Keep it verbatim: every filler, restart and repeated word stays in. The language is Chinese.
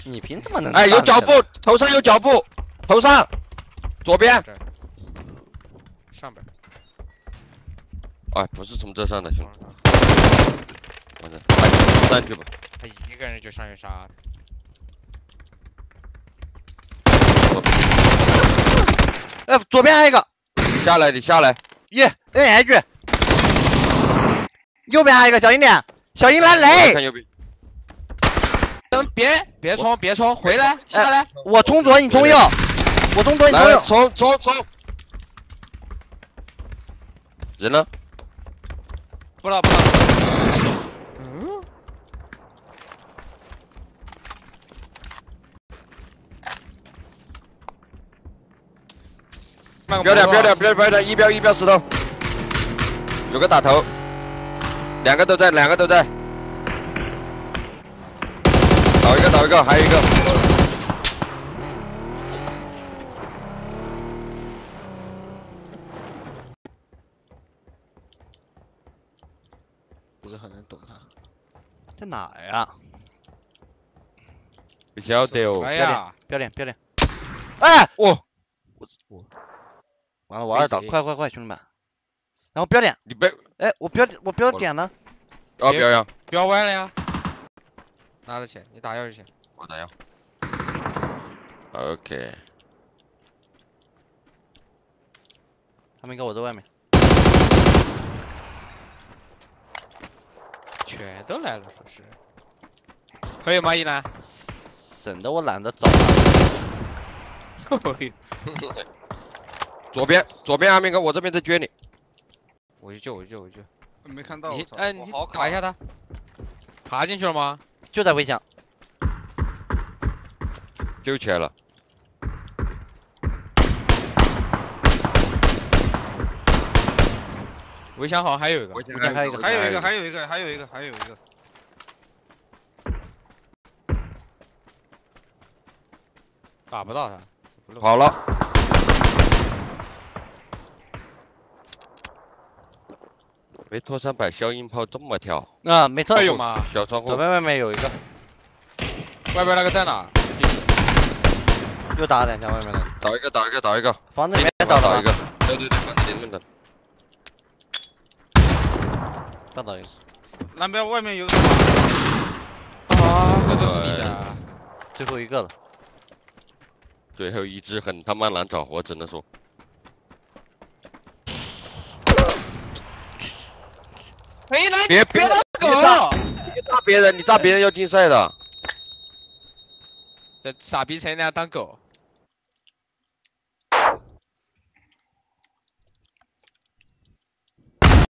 你凭什么能？ 哎，有脚步，头上有脚步，头上，左边。 上边。 哎，不是从这上的，兄弟。完了，哎，上去吧。 他一个人就上去杀了。 哎，左边还有一个。 下来，你下来。 耶，摁下去。右边还有一个，小心点，小心蓝雷。 看右边。 等别别冲别冲，回来下来。 我冲左，你冲右。我冲左，你冲右。 冲冲冲！人呢？ 不了不了。 嗯。 标点标点标点标点，一标一标石头。有个打头，两个都在，两个都在。 倒一个，倒一个，还有一个。 不是很能懂他，在哪呀？ 不晓得哦。 哎呀， 标点标点。哎， 我我我，完了，我二倒，快快快，兄弟们！然后标点， 你别， 哎，我标我标点呢？ 哦，标呀， 标歪了呀。拿着钱，你打药就行。 我打药。OK。 他们应该我在外面。 全都来了，说是。可以吗，一兰？ 省得我懒得找。 左边，左边阿明哥，我这边在撅你。 我去救，我去救，我去救。 没看到。 你哎，你打一下他。爬进去了吗？ 就在围墙。 救起来了。 围墙好，还有一个， 围墙还有一个， 还有一个，还有一个，还有一个，还有一个。 打不到他。 好了。没拖山摆消音炮这么跳。 啊，没错。 还有吗？ 小窗户。 左边外面有一个。 外边那个在哪？ 又打两枪，外面的。 倒一个，倒一个，倒一个。 房子里面倒倒一个。对对对，房子里面的。 再倒一个。 蓝标外面有。 啊，这都是你的。 最后一个了。 最后一只很他妈难找，我只能说。 哎，来， 别别打狗！ 别炸别人，你炸别人要禁赛的。 这傻逼才拿当狗。